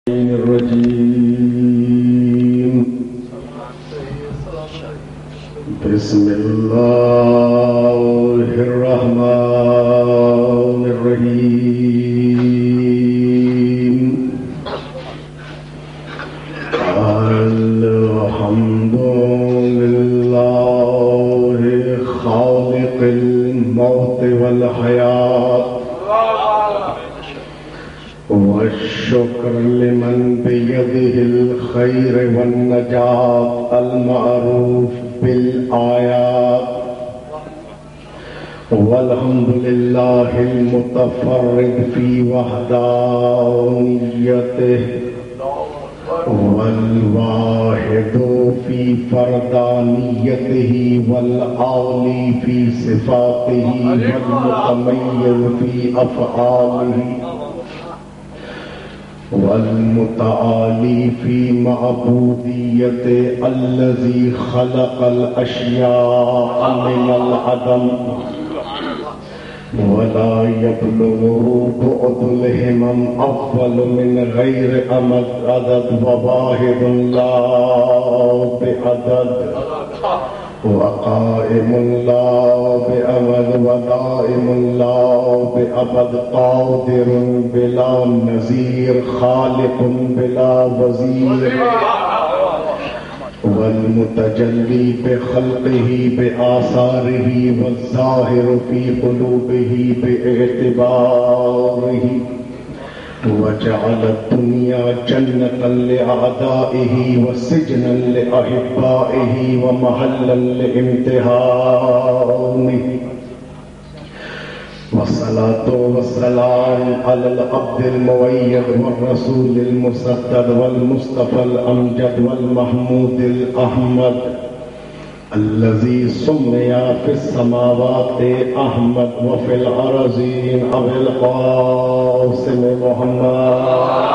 الرجيم بسم الله الرحمن الرحيم الحمد لله خالق الموت والحياة والشكر لمن بيده الخير والنجاة المعروف بالآيات والحمد لله المتفرد في وحدانيته والواحد في فردانيته والعالي في صفاته والمتميز في أفعاله والمتعالي في معبوديته الذي خلق الأشياء من العدم ولا يبلغ بعد الهمم أول من غير أمد عدد وواحد لا بعدد وقائم لا بأمد ودائم لا بأبد قادر بلا نظير خالق بلا وزير والمتجلي بخلقه بآثاره والظاهر في قلوبه باعتباره وجعل الدنيا جنة لأعدائه وسجنا لأحبائه ومحلا لامتحانه والصلاة والسلام على العبد المؤيد والرسول المسدد والمصطفى الأمجد والمحمود الأحمد الذي سمي في السماوات أحمد وفي الأرضين أبي القاسم محمد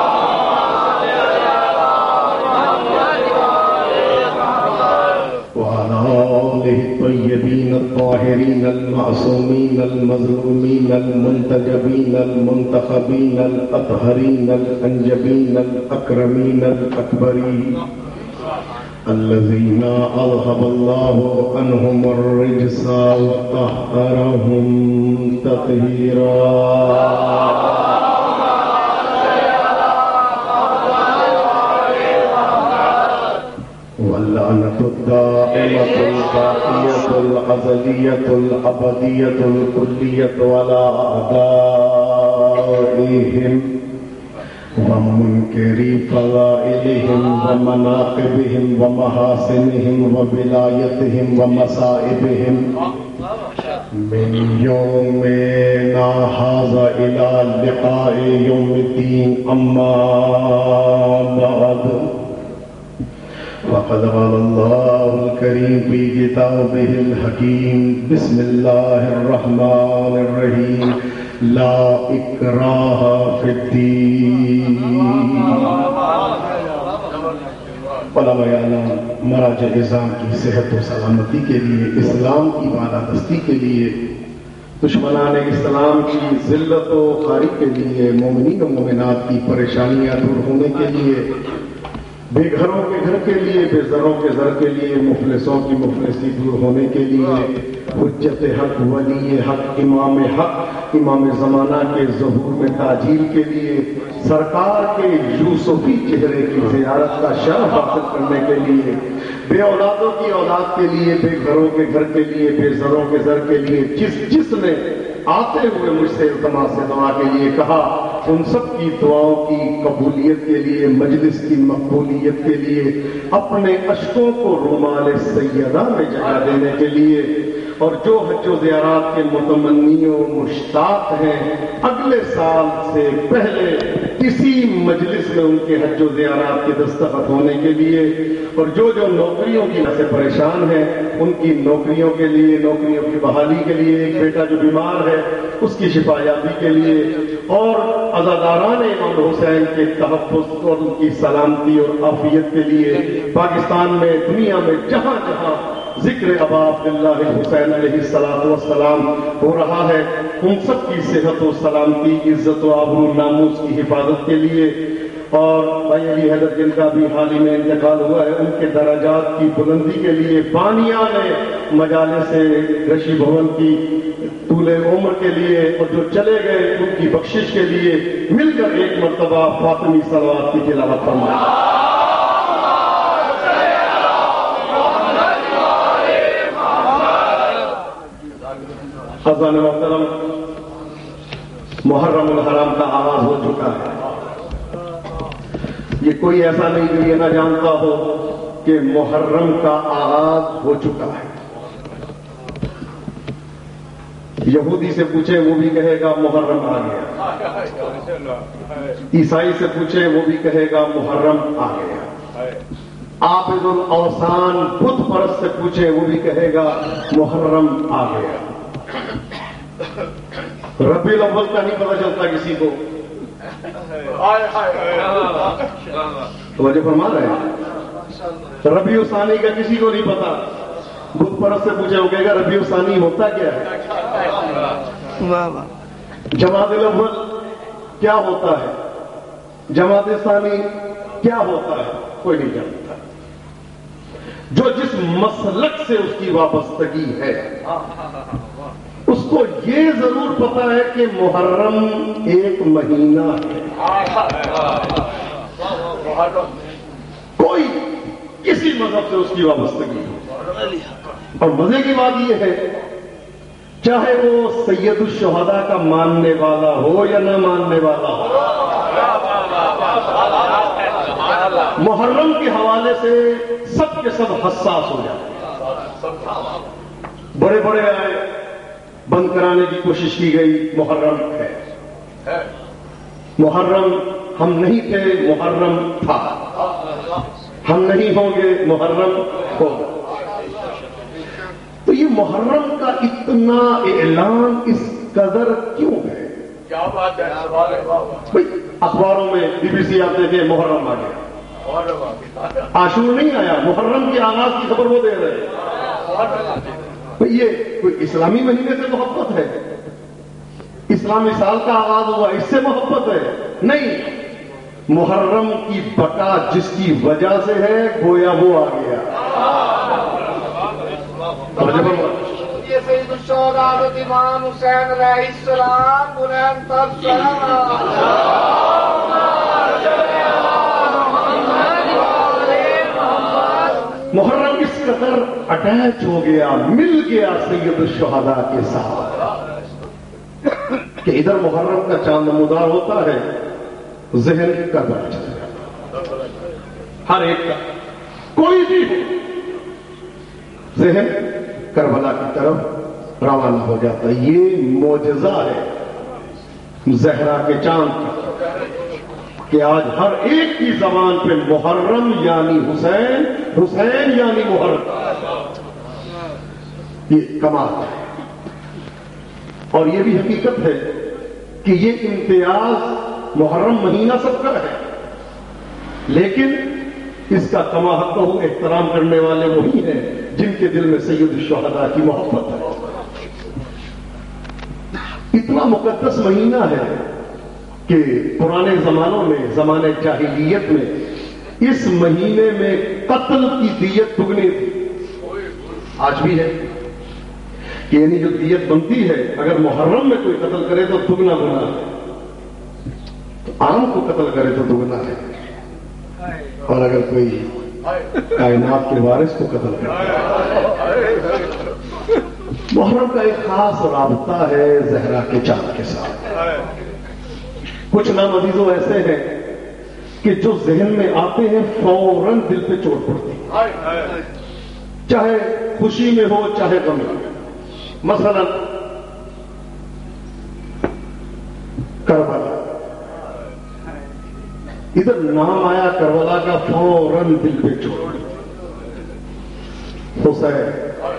وعلى آله الطيبين الطاهرين المعصومين المظلومين المنتجبين المنتخبين الأطهرين الأنجبين الأكرمين الأكبرين الذين أذهب الله عنهم الرجس وطهرهم تطهيرا واللعنة الدائمة الباقية الأزلية الأبدية الكلية على أعدائهم ومنكري فضائلهم ومناقبهم ومحاسنهم وولايتهم ومصائبهم من يومنا هذا إلى لقاء يوم الدين أما بعد فقد قال الله الكريم في كتابه الحكيم بسم الله الرحمن الرحيم لا اکراہ فی الدین علماء اعلام مراجع نظام کی صحت و سلامتی کے لیے اسلام کی بالادستی کے لیے دشمنان اسلام کی ذلت و خواری کے لیے مومنین و مومنات کی پریشانیاں دور ہونے کے لیے بے گھروں کے گھر کے لیے بے زروں کے زر کے لیے مفلسوں کی مفلسی دور ہونے کے لیے حجت حق ولی حق امام زمانہ کے ظہور میں تاجیل کے لیے سرکار کے یوسفی چہرے کی زیارت کا شرف حاصل کرنے کے لیے بے اولادوں کی اولاد کے لیے بے گھروں کے گھر کے لیے بے زروں کے زر کے لیے جس نے آتے ہوئے مجھ سے التماس سے دعا کے لیے کہا ان سب کی دعاؤں کی قبولیت کے لیے مجلس کی مقبولیت کے لیے اپنے اشکوں کو رومال سیدہ میں جگہ دینے کے لیے اور جو حج و زیارات کے متمنی و مشتاق ہیں اگلے سال سے پہلے اسی مجلس میں ان کے حج و زیارات کے دستخط ہونے کے لیے اور جو نوکریوں کی وجہ سے پریشان ہیں ان کی نوکریوں کے لیے نوکریوں کی بحالی کے لیے ایک بیٹا جو بیمار ہے اس کی شفا یابی کے لیے اور عزاداران امام حسین کے تحفظ اور ان کی سلامتی اور عافیت کے لیے پاکستان میں دنیا میں جہاں جہاں ذکر ابا عبداللہ حسین علیہ السلام ہو رہا ہے ان سب کی صحت و سلامتی عزت و آبرو ناموس کی حفاظت کے لیے اور بھائی علی حیدر جن کا بھی حال ہی میں انتقال ہوا ہے، ان کے درجات کی بلندی کے لیے بانیاں نے مجالس رشی بھون کی طول عمر کے لیے، اور جو چلے گئے ان کی بخشش کے لیے مل کر ایک مرتبہ فاطمی صلوات کی تلاوت فرمائیں۔ خزانہ محترم، محرم الحرام کا آغاز ہو چکا ہے۔ یہ کوئی ایسا نہیں جو یہ نہ جانتا ہو کہ محرم کا آغاز ہو چکا ہے۔ یہودی سے پوچھے وہ بھی کہے گا محرم آ گیا، عیسائی سے پوچھے وہ بھی کہے گا محرم آ گیا، عابد الاوثان بت پرست سے پوچھے وہ بھی کہے گا محرم آ گیا۔ ربیع الاول کا نہیں پتہ چلتا کسی کو، توجہ فرما رہے ہیں، ربیع الثانی کا کسی کو نہیں پتا، بت پرست سے پوچھے وہ کہے گا ربیع الثانی ہوتا کیا ہے، جمادی الاول کیا ہوتا ہے، جمادی الثانی کیا ہوتا ہے، کوئی نہیں جانتا۔ جو جس مسلک سے اس کی وابستگی ہے اس کو یہ ضرور پتا ہے کہ محرم ایک مہینہ ہے، کوئی کسی مذہب سے اس کی وابستگی ہے۔ اور مزے کی بات یہ ہے، چاہے وہ سید الشہداء کا ماننے والا ہو یا نہ ماننے والا ہو، محرم کے حوالے سے سب کے سب حساس ہو جاتے ہیں۔ بڑے بڑے آئے، بند کرانے کی کوشش کی گئی، محرم ہے، محرم ہم نہیں تھے، محرم تھا، ہم نہیں ہوں گے، محرم ہوگا۔ تو یہ محرم کا اتنا اعلان اس قدر کیوں ہے؟ کیا بات ہے، اخباروں میں BBC آتے تھے محرم آ گیا، عاشور نہیں آیا، محرم کے آغاز کی خبر وہ دے رہے۔ یہ کوئی اسلامی مہینے سے محبت ہے؟ اسلامی سال کا آغاز ہوا اس سے محبت ہے؟ نہیں، محرم کی بقا جس کی وجہ سے ہے گویا وہ آ گیا۔ یہ سید الشہداء حضرت امام حسین علیہ السلام بلند تر محرم اس قدر اٹیچ ہو گیا، مل گیا سید الشہداء کے ساتھ کہ ادھر محرم کا چاند نمودار ہوتا ہے، ذہن کا بڑھ جاتا ہے، ہر ایک کا کوئی بھی ہو، ذہن کربلا کی طرف روانہ ہو جاتا ہے۔ یہ معجزہ ہے زہرا کے چاند کا کہ آج ہر ایک کی زبان پہ محرم یعنی حسین، حسین یعنی محرم، یہ کمال ہے۔ اور یہ بھی حقیقت ہے کہ یہ امتیاز محرم مہینہ سب کا ہے، لیکن اس کا کما حق احترام کرنے والے وہی ہیں جن کے دل میں سید الشہداء کی محبت ہے۔ اتنا مقدس مہینہ ہے کہ پرانے زمانوں میں، زمانے جاہلیت میں، اس مہینے میں قتل کی دیت دگنی تھی، آج بھی ہے کہ یعنی جو دیت بنتی ہے اگر محرم میں کوئی قتل کرے تو دگنا گناہ ہے، تو عام کو قتل کرے تو دگنا ہے، اور اگر کوئی کائنات کے وارث کو قتل کرے۔ محرم کا ایک خاص رابطہ ہے زہرا کے چاند کے ساتھ۔ کچھ نام عزیزوں ایسے ہیں کہ جو ذہن میں آتے ہیں فوراً دل پہ چوٹ پڑتی ہے، چاہے خوشی میں ہو چاہے غم میں۔ مثلا کربلا، ادھر نام آیا کربلا کا، فوراً دل پہ چوٹ۔ حسین،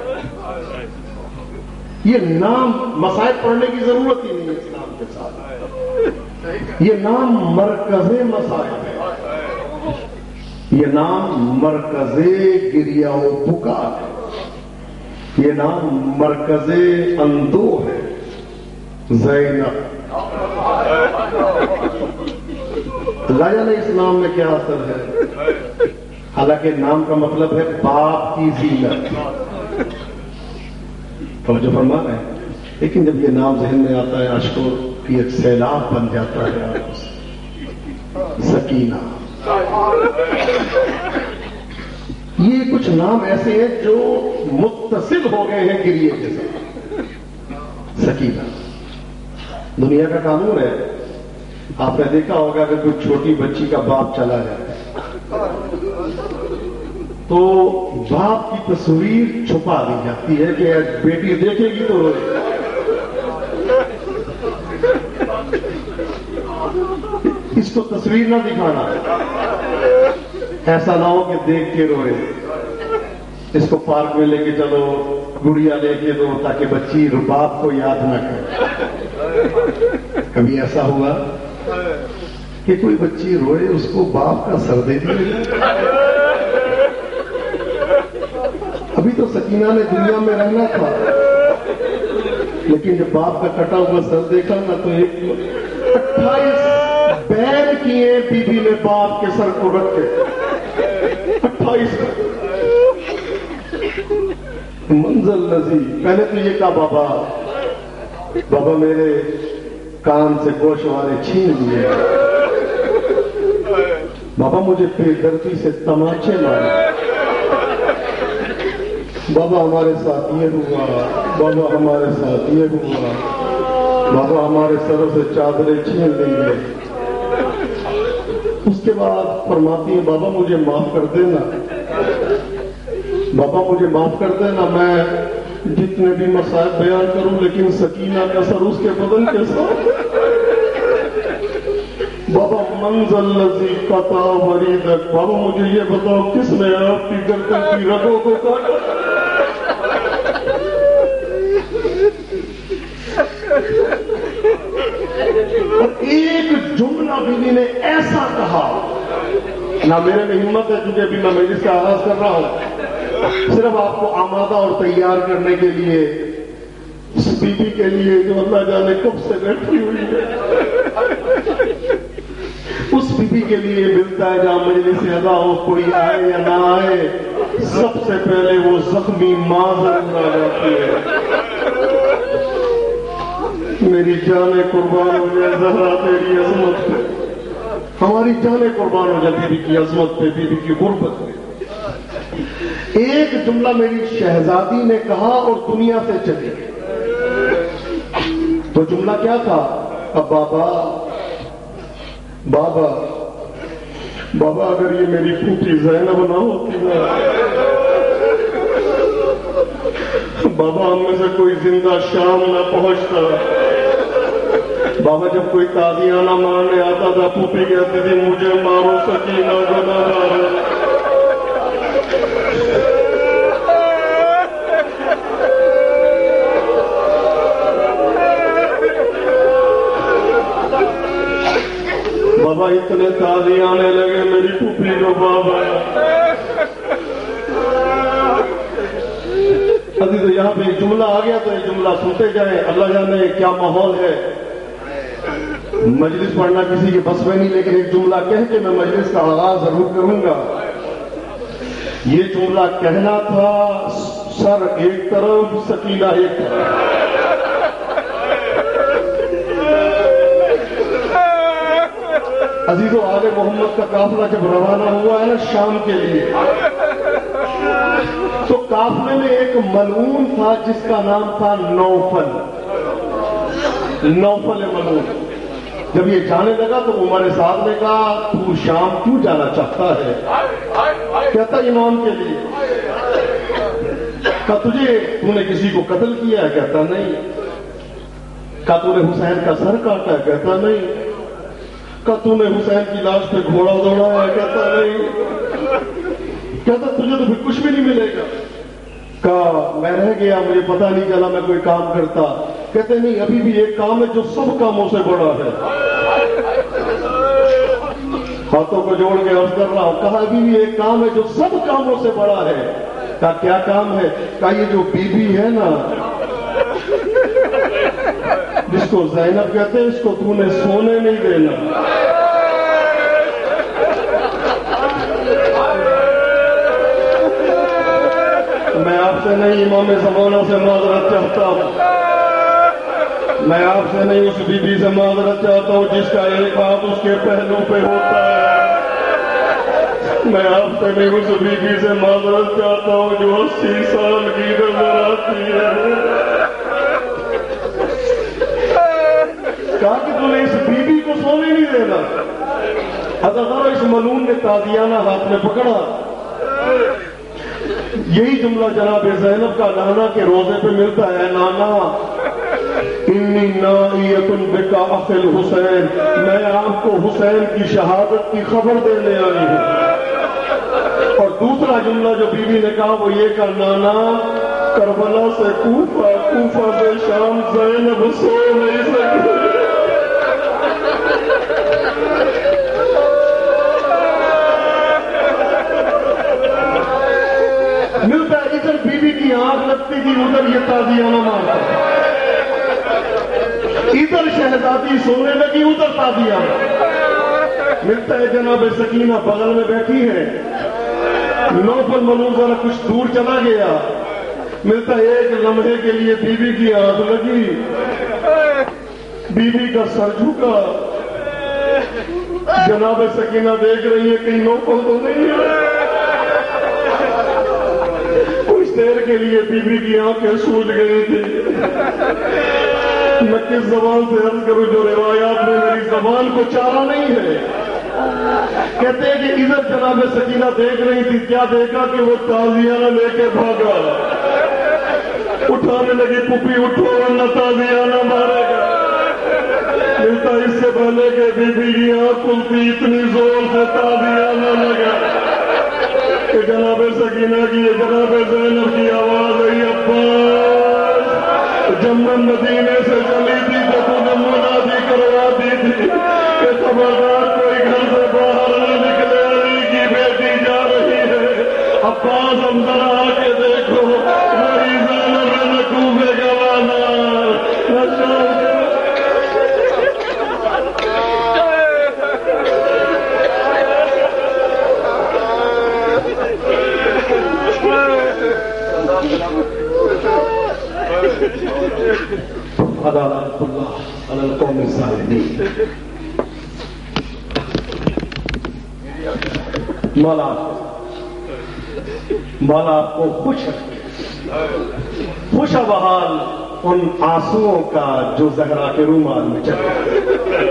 یہ نام مسائل پڑھنے کی ضرورت ہی نہیں ہے اسلام کے ساتھ، یہ نام مرکز مسائل ہے، یہ نام مرکز گریہ و بکا ہے، یہ نام مرکز اندو ہے۔ زینب اللہ جانے اسلام میں کیا اثر ہے. حالانکہ نام کا مطلب ہے باپ کی زینت، توجہ فرما رہے ہیں. لیکن جب یہ نام ذہن میں آتا ہے اشکوں کی ایک سیلاب بن جاتا ہے. سکینہ، یہ کچھ نام ایسے ہیں جو متصل ہو گئے ہیں گریے کے ساتھ. سکینہ دنیا کا قانون ہے. آپ نے دیکھا ہوگا کہ کوئی چھوٹی بچی کا باپ چلا جائے تو باپ کی تصویر چھپا دی جاتی ہے کہ بیٹی دیکھے گی تو روئے. اس کو تصویر نہ دکھانا، ایسا نہ ہو کہ دیکھ کے روئے. اس کو پارک میں لے کے چلو، گڑیا لے کے دو تاکہ بچی باپ کو یاد نہ کرے. کبھی ایسا ہوا کہ کوئی بچی روئے اس کو باپ کا سر دے دیا؟ ابھی تو سکینہ نے دنیا میں رہنا تھا، لیکن جب باپ کا کٹا ہوا سر دیکھا نا تو 28 بیل کیے بی بی نے باپ کے سر کو رکھ کے. 28 منظر لذیذ. پہلے تو یہ کہا بابا میرے کان سے گوشت والے چھین لیے، بابا مجھے بے دردی سے تماچے مارے، بابا ہمارے ساتھ یہ ہوا، بابا ہمارے ساتھ یہ ہوا، بابا ہمارے سروں سے چادریں چھین لیں گے. اس کے بعد فرماتی ہیں بابا مجھے معاف کر دینا، بابا مجھے معاف کر دینا، میں جتنے بھی مسائل بیان کروں لیکن سکینہ کا سر اس کے بدن کے ساتھ. بابا منزل لذی قطع وریدک، بابا مجھے یہ بتاؤ کس نے آپ کی گردن کی رگوں کو کاٹا؟ اور ایک جملہ بیوی نے ایسا کہا، نہ میرے میں ہمت ہے کیونکہ ابھی میں مجلس کا آغاز کر رہا ہوں، صرف آپ کو آمادہ اور تیار کرنے کے لیے، اس بی بی کے لیے جو اللہ جانے کب سے بیٹھی ہوئی ہے، اس بی بی کے لیے ملتا ہے جہاں مجلس سے ادا ہو، کوئی آئے یا نہ آئے، سب سے پہلے وہ زخمی ماں ضرور آ جاتی ہے. میری جانیں قربان ہو جائے زہرا تیری عظمت پہ، ہماری جانیں قربان ہو جائے بی بی کی عظمت پہ، بی بی کی غربت پہ. ایک جملہ میری شہزادی نے کہا اور دنیا سے چلی. تو جملہ کیا تھا؟ اب بابا اگر یہ میری پھوپھی زینب نہ ہوتی نا، بابا ہم میں سے کوئی زندہ شام نہ پہنچتا. بابا جب کوئی تازیانہ مارنے آتا تھا پھوپھی کہتی تھی مجھے مارو سکینہ گناہ گار ہے. بابا اتنے تازی آنے لگے میری پھوپھی کو. بابا ابھی تو یہاں پہ ایک جملہ آ گیا تو یہ جملہ سنتے جائیں. اللہ جانے کیا ماحول ہے. مجلس پڑھنا کسی کے بس میں نہیں، لیکن ایک جملہ کہہ کے میں مجلس کا آغاز ضرور کروں گا. یہ جملہ کہنا تھا سر ایک طرف سکینہ ایک طرف. عزیزو آل محمد کا قافلہ جب روانہ ہوا ہے نا شام کے لیے، تو قافلے میں ایک ملعون تھا جس کا نام تھا نوفل ملعون. جب یہ جانے لگا تو عمر صاحب نے کہا تو شام کیوں جانا چاہتا ہے؟ کہتا امام کے لیے. کہا تو نے کسی کو قتل کیا ہے؟ کہتا نہیں. کہا تو نے حسین کا سر کاٹا ہے؟ کہتا نہیں. کہا تو نے حسین کی لاش پہ گھوڑا دوڑا ہے؟ کہتا نہیں. کہتا تجھے تو پھر کچھ بھی نہیں ملے گا. کہا میں رہ گیا، مجھے پتا نہیں چلا میں کوئی کام کرتا. کہتے نہیں، ابھی بھی ایک کام ہے جو سب کاموں سے بڑا ہے. ہاتھوں کو جوڑ کے عرض کر رہا ہوں. کہا ابھی بھی ایک کام ہے جو سب کاموں سے بڑا ہے. کہا کیا کام ہے؟ کہا یہ جو بی بی ہے نا جس کو زینب کہتے ہیں، اس کو تو نے سونے نہیں دینا. سے نہیں امام زمانہ سے معذرت چاہتا ہوں، میں آپ سے نہیں اس بی بی سے معذرت چاہتا ہوں جس کا ایک ہاتھ اس کے پہلو پہ ہوتا ہے، میں آپ سے نہیں اس بی بی سے معذرت چاہتا ہوں جو 80 سال کی نظر آتی ہے۔ کہا کہ تم نے اس بی بی کو سونے نہیں دینا۔ حضرت اس ملعون نے تازیانہ ہاتھ میں پکڑا، یہی جملہ جناب زینب کا نانا کے روزے پہ ملتا ہے، نانا انی نائیۃ بک اخ الحسین، میں آپ کو حسین کی شہادت کی خبر دینے آئی ہوں۔ اور دوسرا جملہ جو بی بی نے کہا وہ یہ کہ نانا کربلا سے کوفہ، کوفہ سے شام، زینب سو نہیں سکتی۔ ملتا ہے ادھر بی بی کی آنکھ لگتی تھی، ادھر یہ تازیانہ مارتا، ادھر شہزادی سونے لگی، ادھر تازیانہ۔ ملتا ہے جناب سکینہ بغل میں بیٹھی ہے، نوفل ملعون ذرا کچھ دور چلا گیا، ملتا ہے ایک لمحے کے لیے بی بی کی آنکھ لگی، بی بی کا سر جھکا، جناب سکینہ دیکھ رہی ہے کہیں نوفل تو نہیں ہے۔ کچھ دیر کے لیے بی بی کی آنکھیں سوج گئی تھی۔ میں کس زبان سے عرض کروں جو روایات میں میری زبان کو چارہ نہیں ہے۔ کہتے ہیں کہ ادھر جناب سکینہ دیکھ رہی تھی، کیا دیکھا کہ وہ تازیانہ لے کے بھاگا، اٹھانے لگی، پپی اٹھو ورنہ تازیانہ مارے گا۔ ملتا اس سے پہلے کہ بی بی کی آنکھ کھلتی اتنی زور سے تازیانہ لگا کہ جناب سکینہ کی، جناب زینب کی آواز آئی، عباس جب میں مدینے سے چلی تھی تو تجھے منادی کروا دی تھی کہ خبردار کوئی گھر سے باہر نہ نکلے، علی کی بیٹی جا رہی ہے۔ عباس ہم ذرا آ کے دیکھو، وہی زینب ہے، نہ کوفے کا والا، نہ شام کا۔ عدالت اللہ علی القوم الظالمین۔ مولا آپ کو خوش بحال ان آنسوؤں کا جو زہرا کے رومال میں چلے،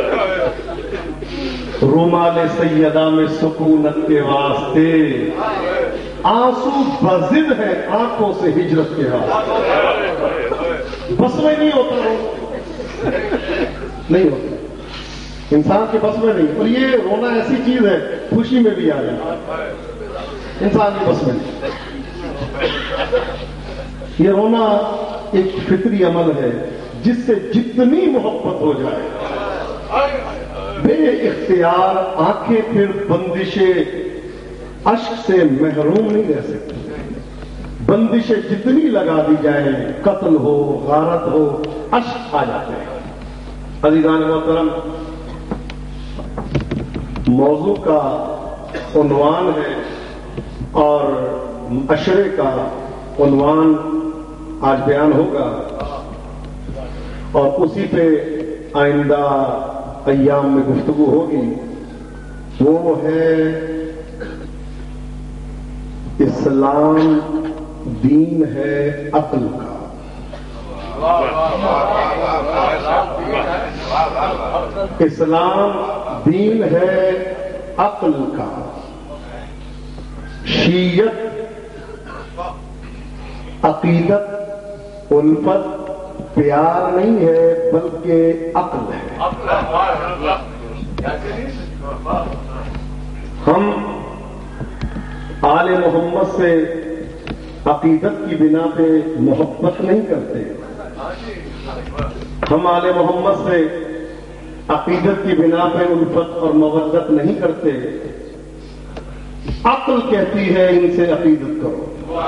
رومال سیدہ میں سکونت کے واسطے آنسو بضد ہے آنکھوں سے ہجرت کے واسطے۔ بس میں نہیں ہوتا، نہیں ہوتا انسان کے بس میں نہیں۔ اور یہ رونا ایسی چیز ہے خوشی میں بھی آ جائے، انسان کے بس میں نہیں۔ یہ رونا ایک فطری عمل ہے جس سے جتنی محبت ہو جائے بے اختیار آنکھیں پھر بندش اشک سے محروم نہیں رہ سکتی۔ بندشیں جتنی لگا دی جائیں، قتل ہو، غارت ہو، اشک آ جاتے ہیں۔ عزیزان محترم، موضوع کا عنوان ہے اور عشرے کا عنوان آج بیان ہوگا اور اسی پہ آئندہ ایام میں گفتگو ہوگی۔ وہ ہے اسلام دین ہے عقل کا۔ اسلام دین ہے عقل کا۔ شیعت عقیدت الفت پیار نہیں ہے بلکہ عقل ہے۔ ہم آل محمد سے عقیدت کی بنا پہ محبت نہیں کرتے، ہم آل محمد سے عقیدت کی بنا پہ الفت اور مودت نہیں کرتے۔ عقل کہتی ہے ان سے عقیدت کرو۔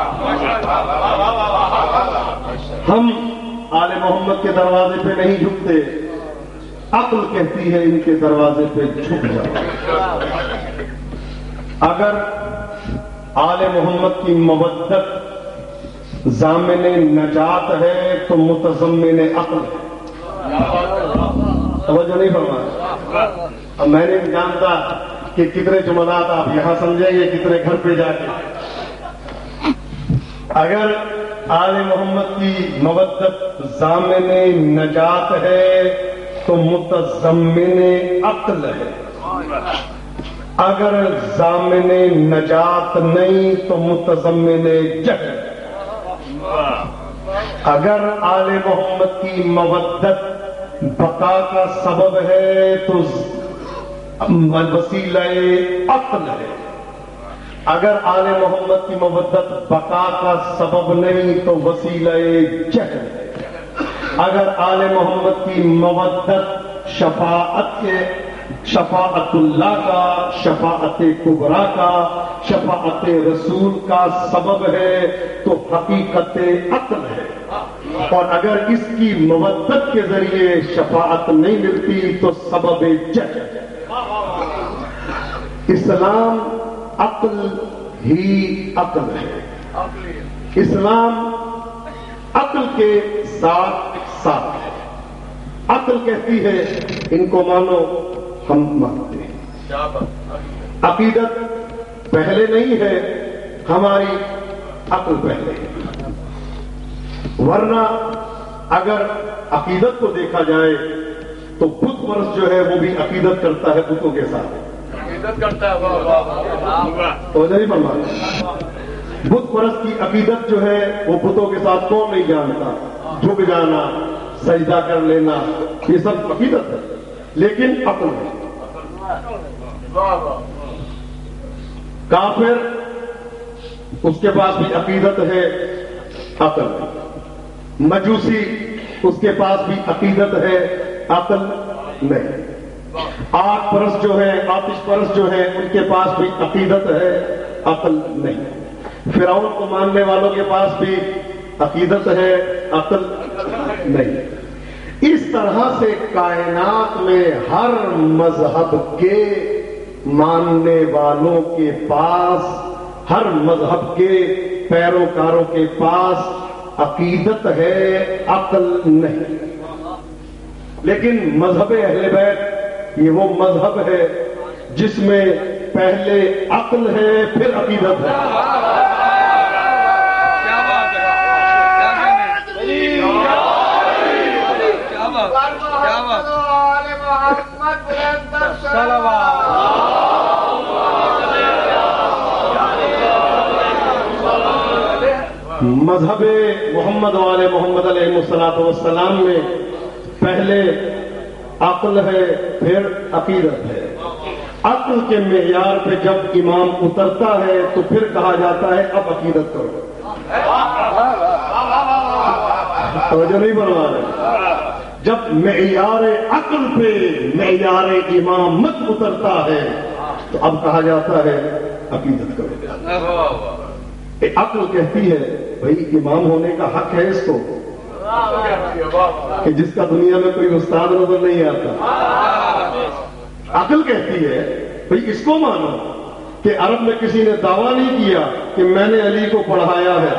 ہم آل محمد کے دروازے پہ نہیں جھکتے، عقل کہتی ہے ان کے دروازے پہ جھک جاؤ۔ اگر آل محمد کی مودت ضامن نجات ہے تو متضمن عقل ہے. توجہ نہیں فرمایا. اب میں نہیں جانتا کہ کتنے جملات آپ یہاں سمجھیں گے, کتنے گھر پہ جا کے. اگر آل محمد کی مودت ضامن نجات ہے تو متضمن عقل ہے. اگر ضامن نجات نہیں تو متضمن جہل. اگر آل محمد کی مودت بقا کا سبب ہے تو وسیلہ عقل ہے. اگر آل محمد کی مودت بقا کا سبب نہیں تو وسیلہ جہل ہے. اگر آل محمد کی مودت شفاعت اللہ کا, شفاعت کبریٰ کا, شفاعت رسول کا سبب ہے تو حقیقت عقل ہے. اور اگر اس کی مودت کے ذریعے شفاعت نہیں ملتی تو سبب جہل ہے. اسلام عقل ہی عقل ہے. اسلام عقل کے ساتھ ساتھ ہے. عقل کہتی ہے ان کو مانو, ہم مانتے ہیں. عقیدت پہلے نہیں ہے, ہماری عقل پہلے ہے. ورنہ اگر عقیدت کو دیکھا جائے تو بت پرست جو ہے وہ بھی عقیدت کرتا ہے بتوں کے ساتھ. عقیدت کرتا ہے تو نہیں فرماتا. بت پرست کی عقیدت جو ہے وہ بتوں کے ساتھ کون نہیں جانتا. جھک جانا, سجدہ کر لینا, یہ سب عقیدت ہے, لیکن عقل ہے. کافر اس کے پاس بھی عقیدت ہے, عقل ہے. مجوسی اس کے پاس بھی عقیدت ہے, عقل نہیں. آگ پرست جو ہے, آتش پرست جو ہے, ان کے پاس بھی عقیدت ہے, عقل نہیں. فرعون کو ماننے والوں کے پاس بھی عقیدت ہے, عقل نہیں. اس طرح سے کائنات میں ہر مذہب کے ماننے والوں کے پاس, ہر مذہب کے پیروکاروں کے پاس عقیدت ہے, عقل نہیں. لیکن مذہب اہل بیت یہ وہ مذہب ہے جس میں پہلے عقل ہے پھر عقیدت ہے. مذہب محمد والے محمد علیہ الصلوۃ والسلام میں پہلے عقل ہے پھر عقیدت ہے. عقل کے معیار پہ جب امام اترتا ہے تو پھر کہا جاتا ہے اب عقیدت کرو. توجہ نہیں بنوا رہے. جب معیار عقل پہ معیار امامت اترتا ہے تو اب کہا جاتا ہے عقیدت کرو. عقل کہتی ہے بھائی امام ہونے کا حق ہے اس کو, کہ جس کا دنیا میں کوئی استاد نظر نہیں آتا. عقل کہتی ہے بھائی اس کو مانو کہ عرب میں کسی نے دعویٰ نہیں کیا کہ میں نے علی کو پڑھایا ہے.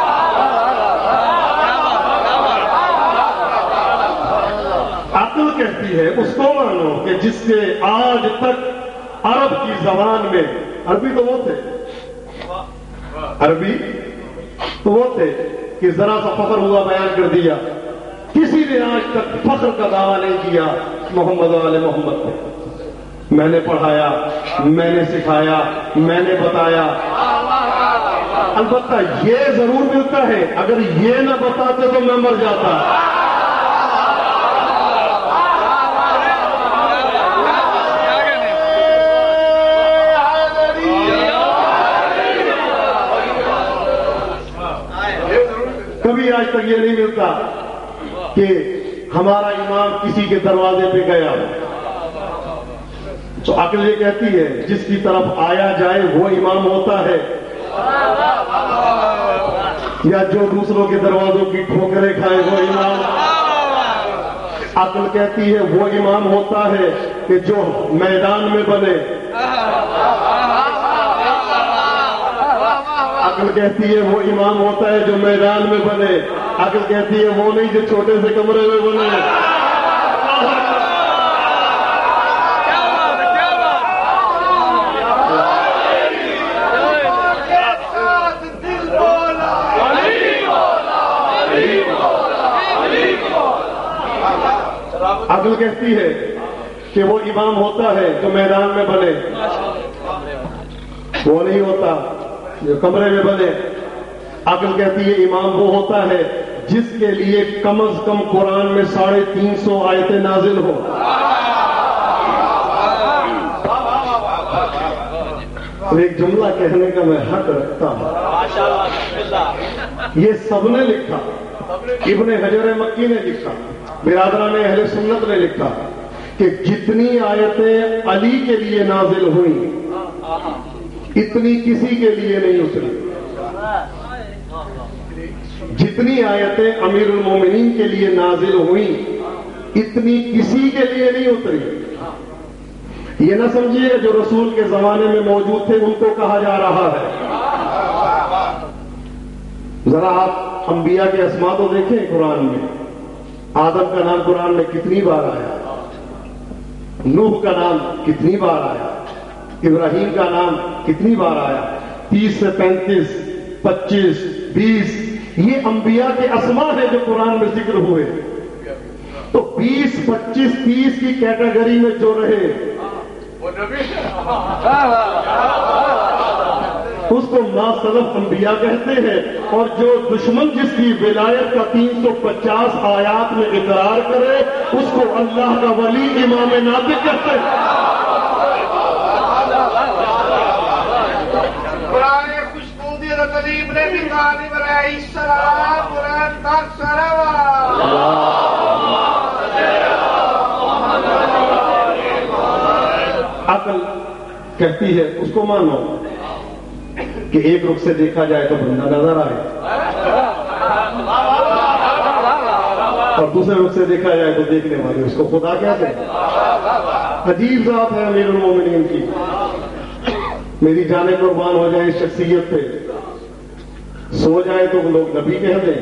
عقل کہتی ہے اس کو مانو کہ جس کے آج تک عرب کی زبان میں, عربی تو وہ تھے, عربی تو وہ تھے کہ ذرا سا فخر ہوا بیان کر دیا, کسی نے آج تک فخر کا دعویٰ نہیں کیا محمد والے محمد کو میں نے پڑھایا, میں نے سکھایا, میں نے بتایا. البتہ یہ ضرور ملتا ہے اگر یہ نہ بتاتے تو میں مر جاتا. کبھی آج تک یہ نہیں ملتا کہ ہمارا امام کسی کے دروازے پہ گیا. تو عقل یہ کہتی ہے جس کی طرف آیا جائے وہ امام ہوتا ہے, یا جو دوسروں کے دروازوں کی ٹھوکریں کھائے وہ امام. عقل کہتی ہے وہ امام ہوتا ہے کہ جو میدان میں بنے. عقل کہتی ہے وہ امام ہوتا ہے جو میدان میں بنے، عقل کہتی ہے وہ نہیں جو چھوٹے سے کمرے میں بنے۔ عقل کہتی ہے کہ وہ امام ہوتا ہے جو میدان میں بنے، وہ نہیں ہوتا جو کمرے میں بنے۔ عقل کہتی ہے امام وہ ہوتا ہے جس کے لیے کم از کم قرآن میں 350 آیتیں نازل ہو۔ ایک جملہ کہنے کا میں حق رکھتا ہوں، یہ سب نے لکھا، ابن حجر مکی نے لکھا، برادران اہل سنت نے لکھا کہ جتنی آیتیں علی کے لیے نازل ہوئیں اتنی کسی کے لیے نہیں اتری، جتنی آیتیں امیر المومنین کے لیے نازل ہوئیں اتنی کسی کے لیے نہیں اتری۔ یہ نہ سمجھیے جو رسول کے زمانے میں موجود تھے ان کو کہا جا رہا ہے۔ ذرا آپ انبیاء کے اسماء تو دیکھیں قرآن میں، آدم کا نام قرآن میں کتنی بار آیا، نوح کا نام کتنی بار آیا، ابراہیم کا نام کتنی بار آیا، 30 سے 35 25 20 یہ انبیاء کے اسماء ہیں جو قرآن میں ذکر ہوئے۔ تو 20 25 30 کی کیٹیگری میں جو رہے اس کو ما سلف انبیاء کہتے ہیں، اور جو دشمن جس کی ولایت کا 350 آیات میں اقرار کرے اس کو اللہ کا ولی امام ناطق کہتے ہیں۔ قرآن خوشبودی رتلیب نے بھی غالب علیہ السلام قرآن تک عقل کہتی ہے اس کو مانو کہ ایک رخ سے دیکھا جائے تو بندہ نظر آئے، اور دوسرے رخ سے دیکھا جائے تو دیکھنے والے اس کو خدا کہتے ہیں۔ عجیب ذات ہے امیر المومنین کی، میری جانیں قربان ہو جائے اس شخصیت پہ، سو جائے تو لوگ نبی کہہ دیں۔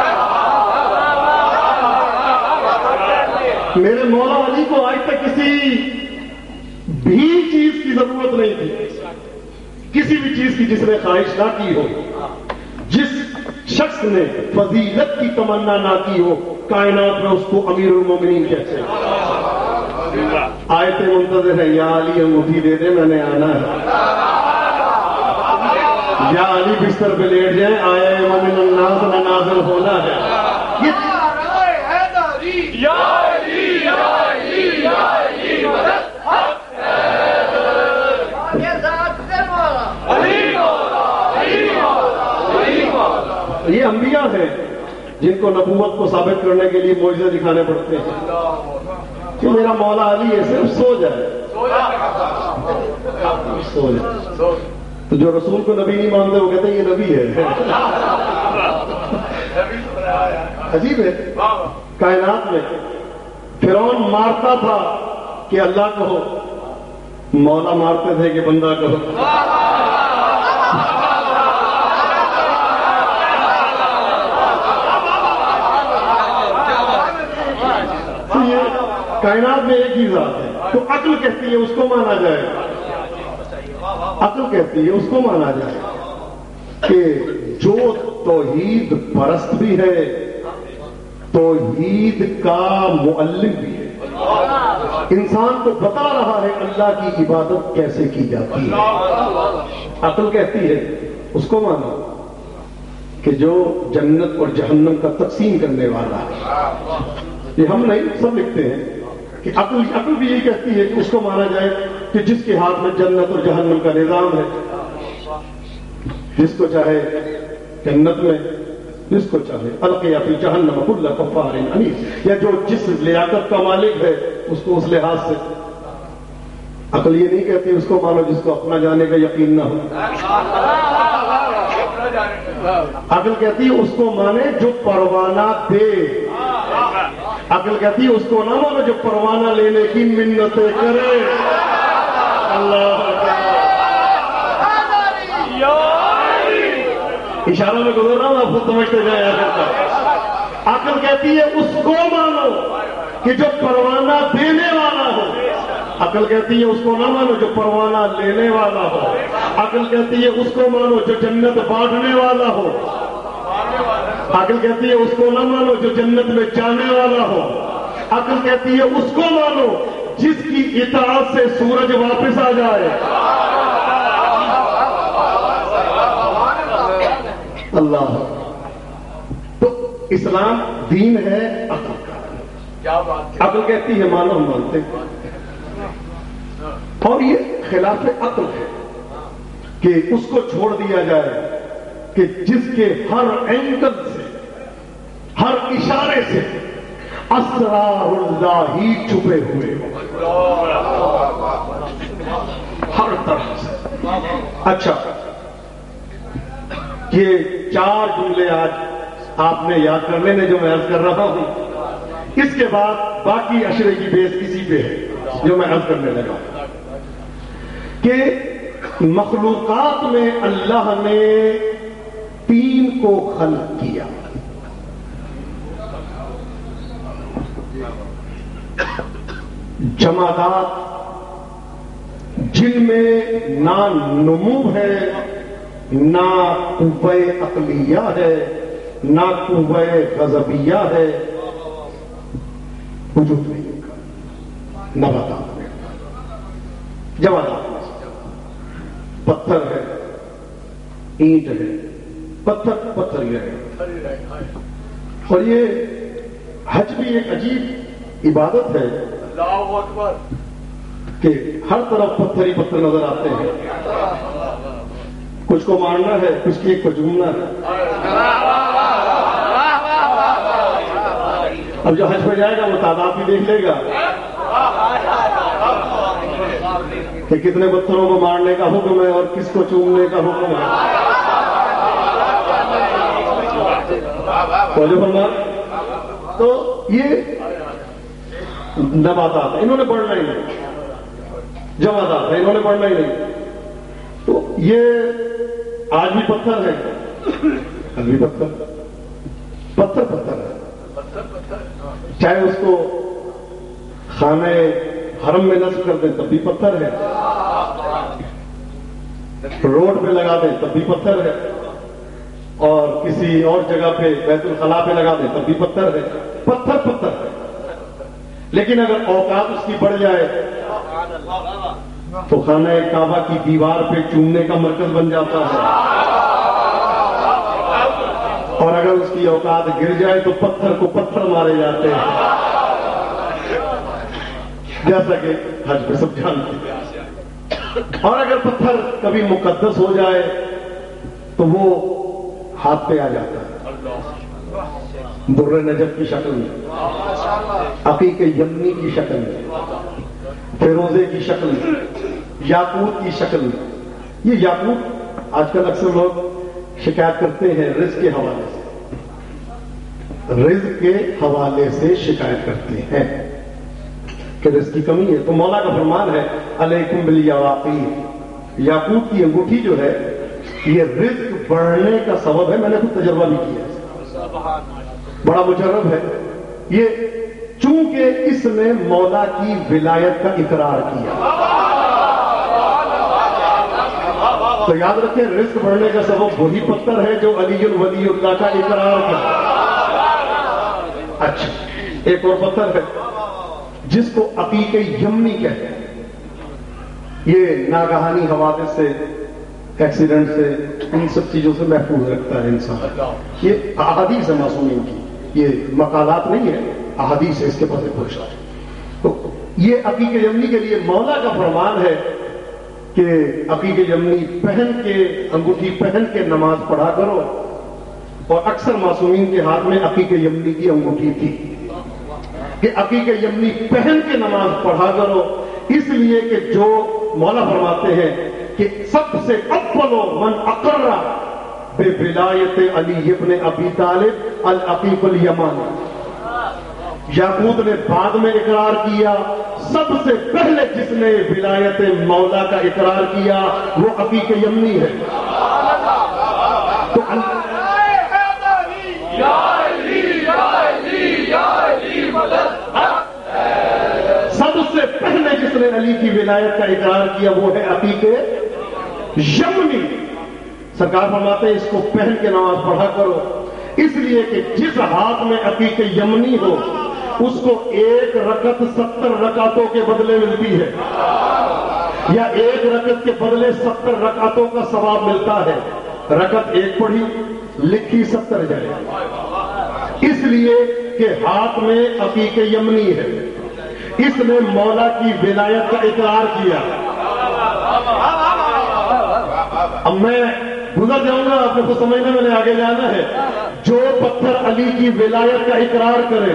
میرے مولا علی کو آج تک کسی بھی چیز کی ضرورت نہیں تھی، کسی بھی چیز کی جس نے خواہش نہ کی ہو، جس شخص نے فضیلت کی تمنا نہ کی ہو، کائنات میں اس کو امیر المومنین کہتے ہیں۔ آیتیں منتظر ہے، یا علی انگوٹھی دے دے میں نے آنا ہے، یا علی بستر پہ لیٹ جائیں آیا مومن الناس میں نازل ہونا ہے۔ یہ انبیاء ہیں جن کو نبوت کو ثابت کرنے کے لیے معجزے دکھانے پڑتے ہیں کہ میرا مولا علی ہے صرف سو جائے، سو جائے۔ تو جو رسول کو نبی نہیں مانتے وہ کہتے ہیں یہ نبی ہے۔ عجیب ہے، کائنات میں فرعون مارتا تھا کہ اللہ کہو، مولا مارتے تھے کہ بندہ کہو۔ کائنات میں ایک ہی ذات ہے، تو عقل کہتی ہے اس کو مانا جائے، عقل کہتی ہے اس کو مانا جائے کہ جو توحید پرست بھی ہے، توحید کا معلم بھی ہے، انسان کو بتا رہا ہے اللہ کی عبادت کیسے کی جاتی ہے۔ عقل کہتی ہے اس کو مانا کہ جو جنت اور جہنم کا تقسیم کرنے والا ہے۔ یہ ہم نہیں، سب لکھتے ہیں کہ عقل بھی یہی کہتی ہے کہ اس کو مانا جائے کہ جس کے ہاتھ میں جنت اور جہنم کا نظام ہے، جس کو چاہے جنت میں، جس کو چاہے القیا فی جہنم کل کفار عنید، یا جو جس لیاقت کا مالک ہے اس کو اس لحاظ سے۔ عقل یہ نہیں کہتی اس کو مانو جس کو اپنا جانے کا یقین نہ ہو، عقل کہتی ہے اس کو مانے جو پروانہ دے، عقل کہتی ہے اس کو نہ مانو جو پروانہ لینے کی منتیں کرے۔ اللہ اشاروں میں گزر رہا ہوں، آپ خود سمجھتے جائیں آخر تک۔ عقل کہتی ہے اس کو مانو کہ جو پروانہ دینے والا ہو، عقل کہتی ہے اس کو نہ مانو جو پروانہ لینے والا ہو، عقل کہتی ہے اس کو مانو جو جنت بانٹنے والا ہو، عقل کہتی ہے اس کو نہ مانو جو جنت میں جانے والا ہو، عقل کہتی ہے اس کو مانو جس کی اطاعت سے سورج واپس آ جائے۔ اللہ، تو اسلام دین ہے عقل کا۔ عقل کہتی ہے مانو، ہم مانتے ہیں، اور یہ خلاف عقل ہے کہ اس کو چھوڑ دیا جائے کہ جس کے ہر اینگل سے، ہر اشارے سے اسرار اللہ ہی چھپے ہوئے ہوں، ہر طرح سے۔ اچھا، یہ 4 جملے آج آپ نے یاد کر لینے جو میں عرض کر رہا ہوں، اس کے بعد باقی اشرے کی بیس اسی پہ ہے جو میں عرض کرنے لگا کہ مخلوقات میں اللہ نے 3 کو خلق کیا۔ جمادات جن میں نہ نمو ہے، نہ قوہ عقلیہ ہے، نہ قوہ غضبیہ ہے، وجود نہیں ان کا۔ نباتات میں، جمادات میں پتھر ہے، اینٹ ہے، پتھر ہی ہے۔ اور یہ حج بھی ایک عجیب عبادت ہے کہ ہر طرف پتھر ہی پتھر نظر آتے ہیں، کچھ کو مارنا ہے، کچھ کی ایک کو جھومنا ہے۔ اب جو حج پہ جائے گا وہ تعداد بھی دیکھ لے گا کہ کتنے پتھروں کو مارنے کا حکم ہے اور کس کو چومنے کا حکم ہے۔ تو یہ نباتات ہیں، انہوں نے پڑھنا ہی نہیں، جمادات ہیں، انہوں نے پڑھنا ہی نہیں۔ تو یہ آج بھی پتھر ہے، کل بھی پتھر ہے، چاہے اس کو خانہ حرم میں نصب کر دیں تب بھی پتھر ہے، روڈ پہ لگا دیں تب بھی پتھر ہے، اور کسی اور جگہ پہ بیت الخلاء پہ لگا دیں تب بھی پتھر ہے، پتھر ہے۔ لیکن اگر اوقات اس کی بڑھ جائے تو خانہ کعبہ کی دیوار پہ چومنے کا مرکز بن جاتا ہے، اور اگر اس کی اوقات گر جائے تو پتھر کو پتھر مارے جاتے ہیں، جیسا کہ حج پہ سب جانتے ہیں۔ اور اگر پتھر کبھی مقدس ہو جائے تو وہ ہاتھ پہ آ جاتا ہے، در نجف کی شکل میں، عقیق یمنی کی شکل میں، فیروزے کی شکل میں، یاقوت کی شکل میں۔ یہ یاقوت آج کل اکثر لوگ شکایت کرتے ہیں رزق کے حوالے سے، رزق کے حوالے سے شکایت کرتے ہیں کہ رزق کی کمی ہے، تو مولا کا فرمان ہے علیکم بالیواقیت، یاقوت کی انگوٹھی جو ہے یہ رزق بڑھنے کا سبب ہے۔ میں نے خود تجربہ بھی کیا ہے، بڑا مجرب ہے یہ، چونکہ اس نے مولا کی ولایت کا اقرار کیا۔ تو یاد رکھیں رزق بڑھنے کا سبب وہی پتھر ہے جو علی ولی اللہ کا اقرار کیا۔ اچھا، ایک اور پتھر ہے جس کو عقیق یمنی کہتے ہیں، یہ ناگہانی حوادث سے، ایکسیڈنٹ سے، ان سب چیزوں سے محفوظ رکھتا ہے انسان۔ یہ احادیث ہے معصومین کی، یہ مقالات نہیں ہے، احادیث ہے، اس کے پاس پوچھا ہے۔ تو یہ عقیق یمنی کے لیے مولا کا فرمان ہے کہ عقیق یمنی پہن کے، انگوٹھی پہن کے نماز پڑھا کرو، اور اکثر معصومین کے ہاتھ میں عقیق یمنی کی انگوٹھی تھی کہ عقیق یمنی پہن کے نماز پڑھا کرو، اس لیے کہ جو مولا فرماتے ہیں کہ سب سے اول من اقر بے ولایت علی ابن ابی طالب العقیق الیمانی، یاقوت نے بعد میں اقرار کیا، سب سے پہلے جس نے ولایت مولا کا اقرار کیا وہ عقیق یمنی ہے۔ تو سب سے پہلے جس نے علی کی ولایت کا اقرار کیا وہ ہے عقیق یمنی. سرکار فرماتے ہیں اس کو پہن کے نماز پڑھا کرو، اس لیے کہ جس ہاتھ میں عقیق یمنی ہو اس کو 1 رکعت 70 رکعتوں کے بدلے ملتی ہے، یا 1 رکعت کے بدلے 70 رکعتوں کا ثواب ملتا ہے. رکعت 1 پڑھی لکھی 70 جائے، اس لیے کہ ہاتھ میں عقیق یمنی ہے. اس نے مولا کی ولایت کا اقرار کیا. اب میں گزر جاؤں گا، آپ کو سمجھنے میں نے آگے جانا ہے. جو پتھر علی کی ولایت کا اقرار کرے،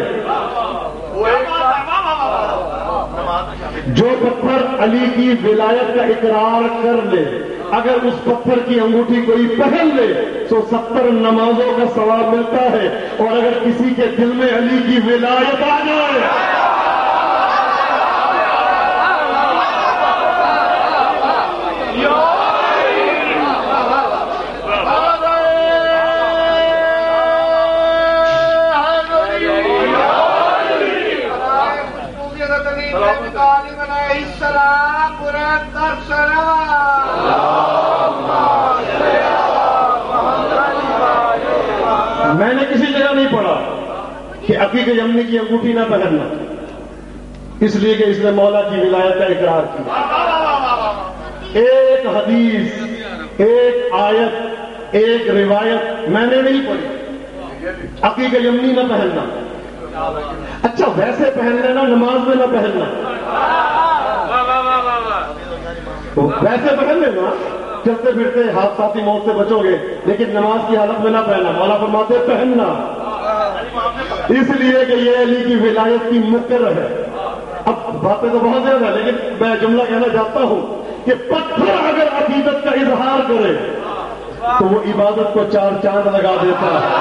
جو پتھر علی کی ولایت کا اقرار کر لے، اگر اس پتھر کی انگوٹھی کوئی پہن لے تو 70 نمازوں کا ثواب ملتا ہے. اور اگر کسی کے دل میں علی کی ولایت آ جائے میں نے کسی جگہ نہیں پڑھا کہ عقیق یمنی کی انگوٹھی نہ پہننا، اس لیے کہ اس نے مولا کی ولایت کا اقرار کیا. ایک حدیث، ایک آیت، ایک روایت میں نے نہیں پڑھی عقیق یمنی نہ پہننا. اچھا ویسے پہن لینا، نماز میں نہ پہننا. ویسے پہن لینا، چلتے پھرتے حادثاتی موت سے بچو گے، لیکن نماز کی حالت میں نہ پہننا. مولا فرماتے پہننا، اس لیے کہ یہ علی کی ولایت کی مقرر ہے. اب باتیں تو بہت زیادہ، لیکن میں جملہ کہنا چاہتا ہوں کہ پتھر اگر عقیدت کا اظہار کرے تو وہ عبادت کو 4 چاند لگا دیتا ہے.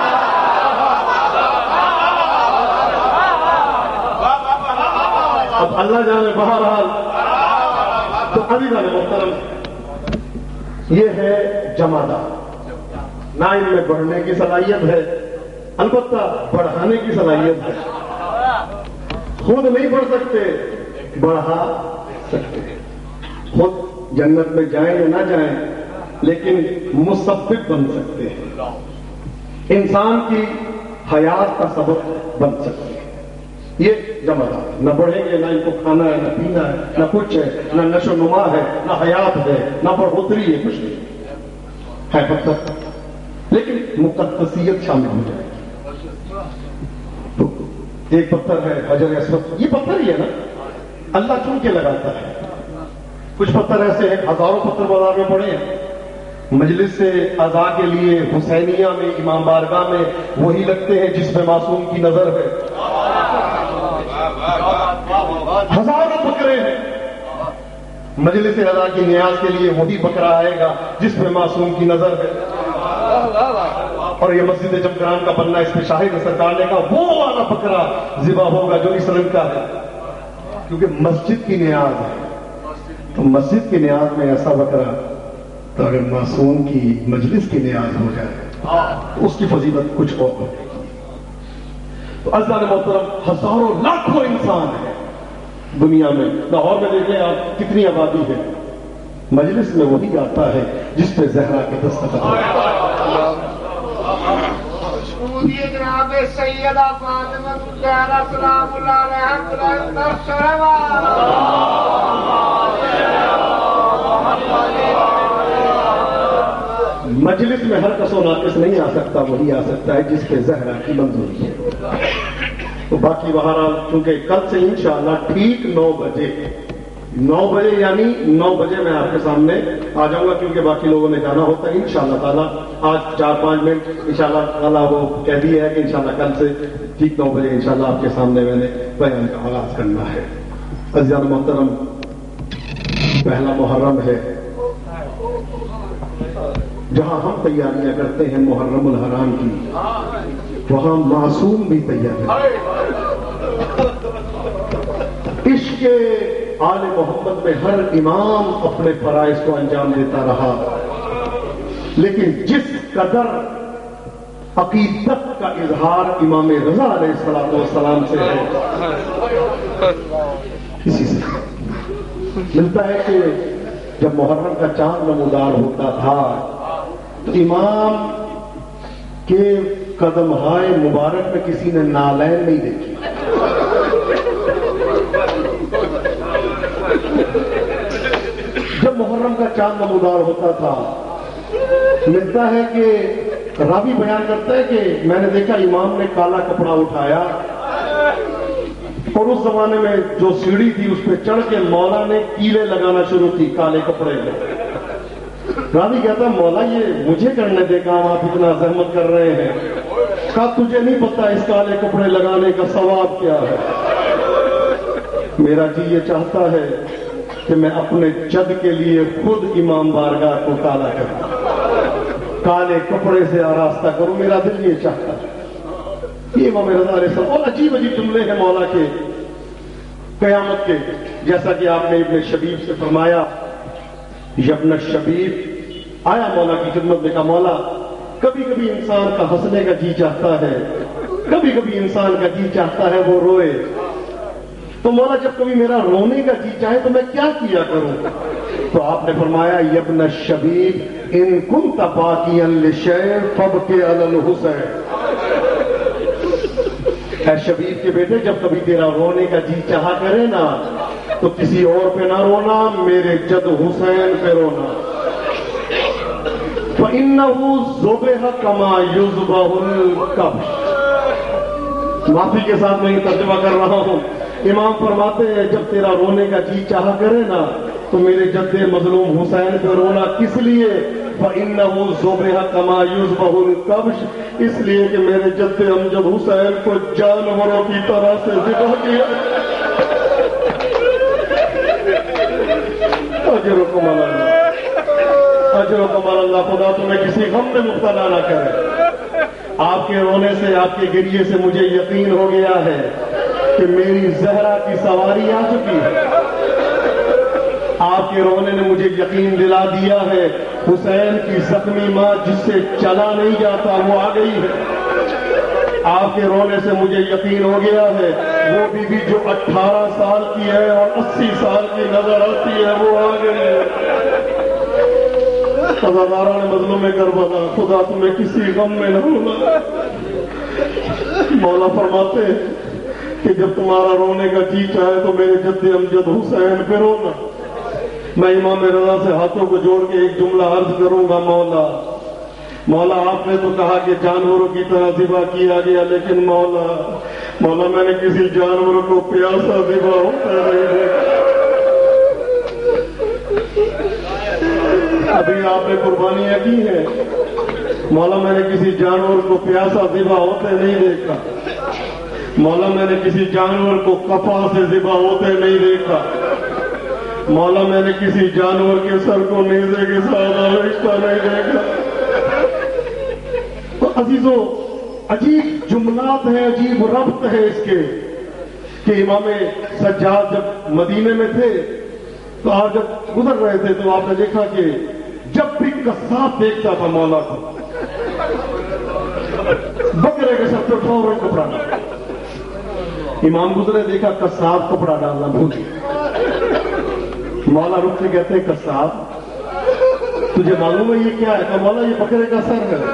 اب اللہ جانے بہرحال. تو ابھی جانے محترم، یہ ہے جمادہ. نہ ان میں بڑھنے کی صلاحیت ہے، البتہ بڑھانے کی صلاحیت ہے. خود نہیں بڑھ سکتے، بڑھا سکتے ہیں. خود جنت میں جائیں یا نہ جائیں، لیکن مسبب بن سکتے ہیں، انسان کی حیات کا سبب بن سکتے ہیں. یہ جمادہ نہ بڑھیں گے، نہ ان کو کھانا ہے، نہ پینا ہے، نہ کچھ ہے، نہ نشو و نما ہے، نہ حیات ہے، نہ بڑھوتری ہے، کچھ نہیں ہے. پتھر لیکن مقدسیت شامل ہو جائے. تو ایک پتھر ہے حجر اسود، یہ پتھر ہی ہے نا، اللہ چن کے لگاتا ہے. کچھ پتھر ایسے ہیں، ہزاروں پتھر بازار میں پڑے ہیں، مجلس سے اعضاء کے لیے حسینیہ میں، امام بارگاہ میں وہی لگتے ہیں جس میں معصوم کی نظر ہے. ہزاروں بکرے ہیں، مجلس اعضاء کی نیاز کے لیے وہی بکرا آئے گا جس میں معصوم کی نظر ہے. اور یہ مسجد جمکران کا بننا اس پہ شاہد سرکار نے کہا وہ والا بکرا ذبح ہوگا جو اس رنگ کا ہے، کیونکہ مسجد کی نیاز ہے. تو مسجد کی نیاز میں ایسا بکرا، تو اگر معصوم کی مجلس کی نیاز ہو جائے تو اس کی فضیلت کچھ اور ہوگی. تو عزیزان محترم، ہزاروں لاکھوں انسان ہیں دنیا میں. لاہور میں دیکھیں آپ کتنی آبادی ہے، مجلس میں وہی آتا ہے جس پہ زہرا کے دستخط ہے. جناب سیدہ فاطمہ الزہرا سلام اللہ علیہا مجلس میں ہر کس و ناقص نہیں آ سکتا، وہی آ سکتا ہے جس پہ زہرا کی منظوری ہے. تو باقی بہرحال چونکہ کل سے انشاءاللہ ٹھیک 9 بجے یعنی 9 بجے میں آپ کے سامنے آ جاؤں گا، کیونکہ باقی لوگوں نے جانا ہوتا ہے انشاءاللہ تعالیٰ. آج 4-5 منٹ انشاءاللہ تعالیٰ وہ کہہ دیا ہے کہ انشاءاللہ کل سے ٹھیک 9 بجے انشاءاللہ آپ کے سامنے میں نے بیان کا آغاز کرنا ہے. عزیزان محترم، پہلا محرم ہے، جہاں ہم تیاریاں کرتے ہیں محرم الحرام کی، وہاں معصوم بھی تیار ہے. عشق آل محمد میں ہر امام اپنے فرائض کو انجام دیتا رہا، لیکن جس قدر عقیدت کا اظہار امام رضا علیہ السلام سے ہے. اسی سے ملتا ہے کہ جب محرم کا چاند نمودار ہوتا تھا تو امام کے قدم ہائے مبارک میں کسی نے نالین نہیں دیکھی. جب محرم کا چاند نمودار ہوتا تھا ملتا ہے کہ راوی بیان کرتا ہے کہ میں نے دیکھا امام نے کالا کپڑا اٹھایا اور اس زمانے میں جو سیڑھی تھی اس پہ چڑھ کے مولا نے کیلیں لگانا شروع کی کالے کپڑے میں. راوی کہتا مولا یہ مجھے کرنے دے کام، آپ اتنا زحمت کر رہے ہیں. کہا تجھے نہیں پتا اس کالے کپڑے لگانے کا ثواب کیا ہے. میرا جی یہ چاہتا ہے کہ میں اپنے جد کے لیے خود امام بارگاہ کو کالا کروں، کالے کپڑے سے آراستہ کروں، میرا دل یہ چاہتا ہے. یہ امام رضا علیہ السلام. اور عجیب عجیب جملے ہیں مولا کے قیامت کے، جیسا کہ آپ نے ابن شبیب سے فرمایا. ابن شبیب آیا مولا کی خدمت میں، کہا مولا کبھی کبھی انسان کا ہنسنے کا جی چاہتا ہے، کبھی کبھی انسان کا جی چاہتا ہے وہ روئے. تو مولا جب کبھی میرا رونے کا جی چاہے تو میں کیا کیا کروں؟ تو آپ نے فرمایا ابن شبیب ان کنت باقیا لشیء فابکی علی الحسین. اے شبیب کے بیٹے جب کبھی تیرا رونے کا جی چاہا کرے نا تو کسی اور پہ نہ رونا، میرے جد حسین پہ رونا. فَإِنَّهُ ذُبِحَ كَمَا يُذْبَحُ الْكَبْشُ. معافی کے ساتھ میں یہ ترجمہ کر رہا ہوں. امام فرماتے ہیں جب تیرا رونے کا جی چاہا کرے نا تو میرے جد مظلوم حسین پہ رونا. کس لیے؟ فَإِنَّهُ ذُبِحَ كَمَا يُذْبَحُ الْكَبْشُ، اس لیے کہ میرے جد امجد حسین کو جانوروں کی طرح سے ذبح کیا. اجرکم اللہ، اجرکم اللہ. خدا تمہیں کسی غم میں مبتلا نہ کرے. آپ کے رونے سے، آپ کے گریے سے مجھے یقین ہو گیا ہے کہ میری زہرا کی سواری آ چکی ہے. آپ کے رونے نے مجھے یقین دلا دیا ہے حسین کی زخمی ماں جس سے چلا نہیں جاتا وہ آ گئی ہے. آپ کے رونے سے مجھے یقین ہو گیا ہے وہ بی بی جو 18 سال کی ہے اور 80 سال کی نظر آتی ہے وہ آ گئی ہے. سزاداران مظلوم کربلا، خدا تمہیں کسی غم میں نہ ہونا. مولا فرماتے کہ جب تمہارا رونے کا جی چاہے تو میرے جد امجد حسین پہ رونا. میں امام رضا سے ہاتھوں کو جوڑ کے ایک جملہ عرض کروں گا. مولا آپ نے تو کہا کہ جانوروں کی طرح ذبح کیا گیا، لیکن مولا میں نے کسی جانور کو پیاسا ذبح ہوتا نہیں دیکھا. ابھی آپ نے قربانیاں کی ہیں، مولا میں نے کسی جانور کو پیاسا ذبح ہوتے نہیں دیکھا. مولا میں نے کسی جانور کو کفا سے ذبح ہوتے نہیں دیکھا. مولا میں نے کسی جانور کے سر کو نیزے کے ساتھ آویزتا نہیں دیکھا. تو عزیزوں عجیب جملات ہیں، عجیب ربط ہے اس کے کہ امام سجاد جب مدینے میں تھے تو آپ جب گزر رہے تھے تو آپ نے دیکھا کہ جب بھی قصاب دیکھتا تھا مولا کو بکرے کے سر پہ فوراً کپڑا ڈالا. امام گزرے دیکھا قصاب کپڑا ڈالنا بھول گیا. مولا رک کے کہتے ہیں قصاب تجھے معلوم ہے یہ کیا ہے؟ کہ مولا یہ بکرے کا سر ہے.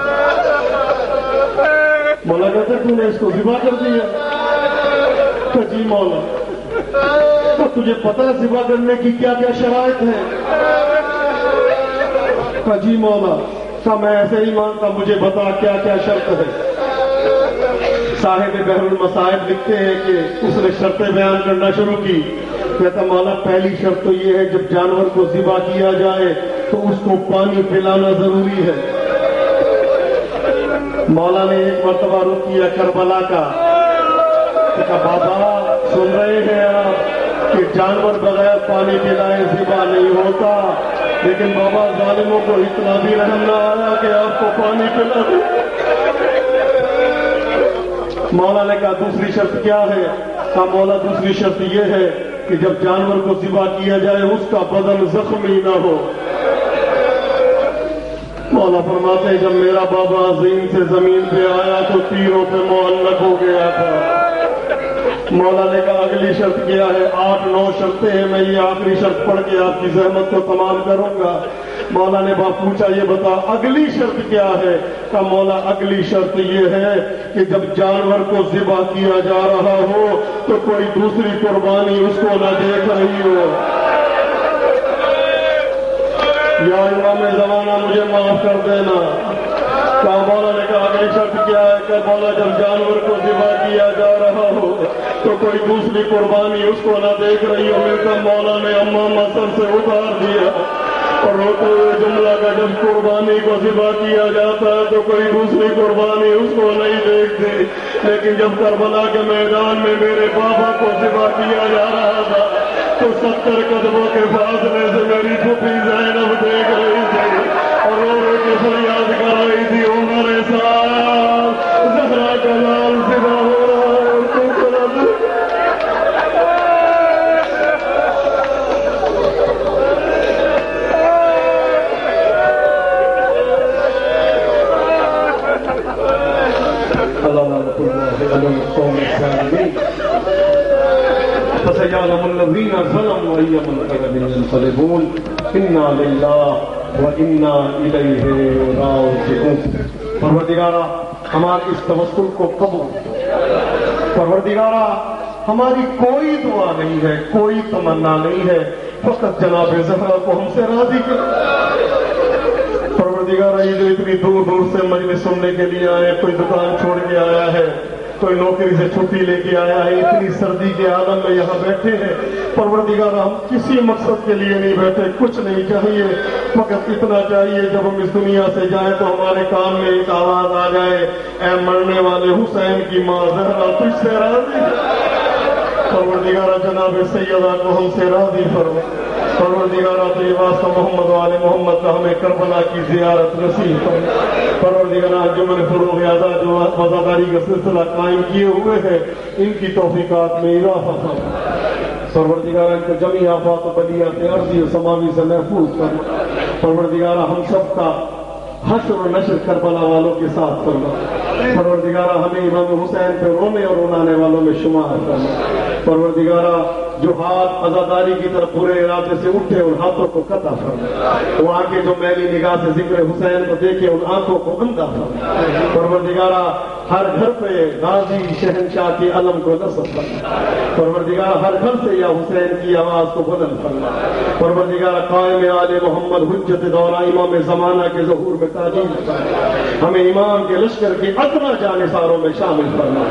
مولا کہتے تو نے اس کو ذبح کر دیا. کہ جی مولا. تو تجھے پتا ہے ذبح کرنے کی کیا کیا شرائط ہے؟ کہ جی مولا. کہ میں ایسے ہی مانتا، مجھے بتا کیا کیا شرط ہے. صاحب بحر المصائب لکھتے ہیں کہ اس نے شرطیں بیان کرنا شروع کی. کہتا مولا پہلی شرط تو یہ ہے جب جانور کو ذبح کیا جائے تو اس کو پانی پلانا ضروری ہے. مولا نے ایک مرتبہ رخ کیا کربلا کا. کہا بابا سن رہے ہیں آپ کہ جانور بغیر پانی پلائے ذبح نہیں ہوتا، لیکن بابا ظالموں کو اتنا بھی رحم نہ آیا کہ آپ کو پانی پلا دیں. مولا نے کہا دوسری شرط کیا ہے؟ کہا مولا دوسری شرط یہ ہے کہ جب جانور کو ذبح کیا جائے اس کا بدن زخمی نہ ہو. مولا فرماتے ہیں جب میرا بابا عظیم سے زمین پہ آیا تو تیروں پہ معلق ہو گیا تھا. مولا نے کہا اگلی شرط کیا ہے؟ 8-9 شرطیں ہیں، میں یہ آخری شرط پڑھ کے آپ کی زحمت کو تمام کروں گا. مولا نے باپ پوچھا یہ بتا اگلی شرط کیا ہے؟ کہا مولا اگلی شرط یہ ہے کہ جب جانور کو ذبح کیا جا رہا ہو تو کوئی دوسری قربانی اس کو نہ دیکھ رہی ہو. یا امام زمانہ مجھے معاف کر دینا. کہا مولا نے کہا اگلی شرط کیا ہے؟ کہ مولا جب جانور کو ذبح کیا جا رہا ہو تو کوئی دوسری قربانی اس کو نہ دیکھ رہی ہو. میں کہا مولا نے امامہ سر سے اتار دیا اور روتے ہوئے جملہ کا جب قربانی کو ذبح کیا جاتا ہے تو کوئی دوسری قربانی اس کو نہیں دیکھتی. لیکن جب کربلا کے میدان میں میرے بابا کو ذبح کیا جا رہا تھا تو 70 قدموں کے فاصلے سے میری پھوپھی زینب دیکھ رہی تھی اور رو رو کے فریاد کر رہی تھی عمر صاحب زہرا کا لال ذبح ہو رہا ہے اور تو فسيعلم الذين ظلموا أي منقلب ينقلبون إنا لله وإنا إليه راجعون. پروردگارا ہمارے اس توسل کو قبول. پروردگارا ہماری کوئی دعا نہیں ہے، کوئی تمنا نہیں ہے، فقط جناب زہرا کو ہم سے راضی کر. پروردگارا یہ جو اتنی دور دور سے مجلس سننے کے لیے آئے، کوئی دکان چھوڑ کے آیا ہے، کوئی نوکری سے چھٹی لے کے آیا ہے، اتنی سردی کے عالم میں یہاں بیٹھے ہیں. پروردگار ہم کسی مقصد کے لیے نہیں بیٹھے، کچھ نہیں چاہیے، فقط اتنا چاہیے جب ہم اس دنیا سے جائیں تو ہمارے کان میں ایک آواز آ جائے، اے مرنے والے حسین کی ماں زہرا تجھ سے راضی. پروردگار جناب سیدہ کو ہم سے راضی فرما. پروردگار اپنے واسطہ محمد والے محمد کا ہمیں کربلا کی زیارت نصیب فرما. پروردگار انجمن فروغ آزاد جو وفاداری کا سلسلہ قائم کیے ہوئے ہیں ان کی توفیقات میں اضافہ فرما. پروردگار ان کو جمی آفات و بلیات ارضی و سماوی سے محفوظ فرما. پروردگار ہم سب کا حشر و نشر کربلا والوں کے ساتھ فرما. پروردگار ہمیں امام حسین پہ رونے اور رونانے والوں میں شمار کرنا. پروردگار جو ہاتھ عزاداری کی طرف پورے ارادے سے اٹھے ان ہاتھوں کو قطع فرما. وہ آنکھیں جو میلی نگاہ سے ذکر حسین کو دیکھے ان آنکھوں کو اندھا فرما. پروردگار ہر گھر پہ غازی شہنشاہ کی علم کو نصب فرما. پروردگار ہر گھر سے یا حسین کی آواز کو بلند فرما. پروردگار قائم آل محمد حجت دورہ امام زمانہ کے ظہور میں تاجیل فرما. ہمیں امام کے لشکر کے اتنا جانثاروں میں شامل فرما.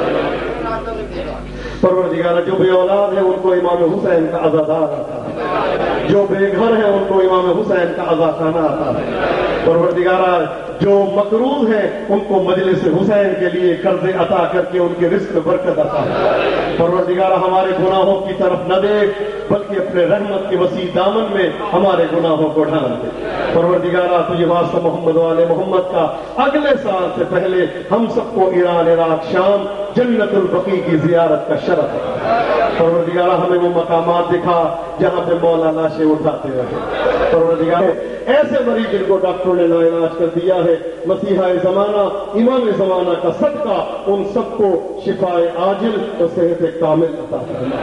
پروردگار جو بے اولاد ہے ان کو امام حسین کا عزادار آتا ہے، جو بے گھر ہے ان کو امام حسین کا عزاخانہ آتا ہے. پروردگار جو مقروض ہیں ان کو مجلس حسین کے لیے قرض عطا کر کے ان کے رزق میں برکت عطا ہے. پروردگار ہمارے گناہوں کی طرف نہ دیکھ بلکہ اپنے رحمت کے وسیع دامن میں ہمارے گناہوں کو ڈھال دے. پروردگار تجھے واسطہ محمد والے محمد کا اگلے سال سے پہلے ہم سب کو ایران عراق شام جنت البقیع کی زیارت کا شرف ہے. پروردگار ہمیں وہ مقامات دکھا جہاں پہ مولا لاشیں اٹھاتے رہے. پروردگار ایسے مریض جن کو ڈاکٹروں نے لا علاج کر دیا ہے مسیحا زمانہ امام زمانہ کا صدقہ ان سب کو شفائے عاجل اور صحت کامل عطا فرما.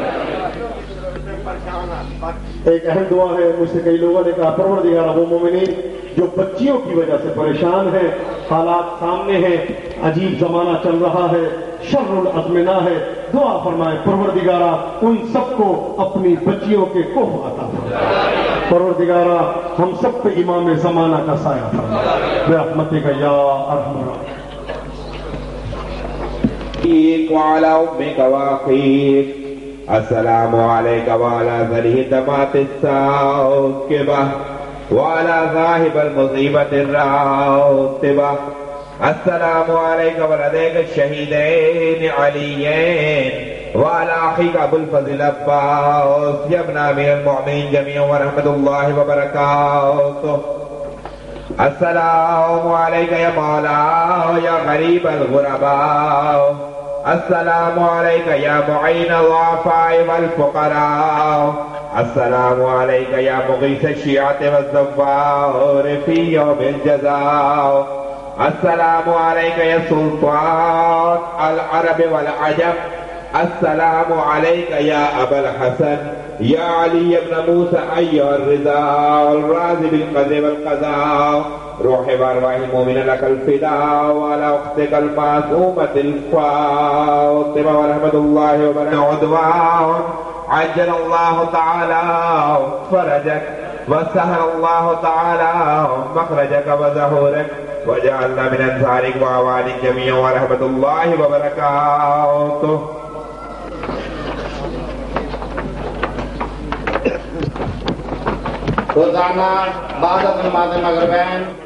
ایک اہم دعا ہے، مجھ سے کئی لوگوں نے کہا پروردگار وہ مومنین جو بچیوں کی وجہ سے پریشان ہیں، حالات سامنے ہیں، عجیب زمانہ چل رہا ہے، شر الازمنہ ہے، دعا فرمائے پروردگارا ان سب کو اپنی بچیوں کے کوف عطا فرمائے. پروردگارا ہم سب پہ امام زمانہ کا سایہ فرمائے برحمتک یا ارحم الراحمین. وعلى أمك وأخيك السلام عليك وعلى ذريه تمات الساكبة وعلى ذاهب المصيبة الراكبة. السلام عليك ولديك الشهيدين عليين وعلى أخيك أبو الفضل عباس يا ابن أمير المؤمنين جميعا ورحمة الله وبركاته. السلام عليك يا مولاي يا غريب الغرباء. السلام عليك يا معين الضعفاء والفقراء. السلام عليك يا مغيث الشيعة والزفار في يوم الجزاء. السلام عليك يا سلطان العرب والعجم. السلام عليك يا أبا الحسن يا علي بن موسى أيها الرضا الرازي بالقدر والقضاء. روحي وأرواح المؤمنين لك الفداء وعلى أختك المعصومة الفاطمة ورحمة الله وبركاته عدوان. عجل الله تعالى فرجك وسهل الله تعالى مخرجك وزهورك وجعلنا من أنصارك وأعوانك جميعا ورحمة الله وبركاته. روزانہ بعد از نماز مغربین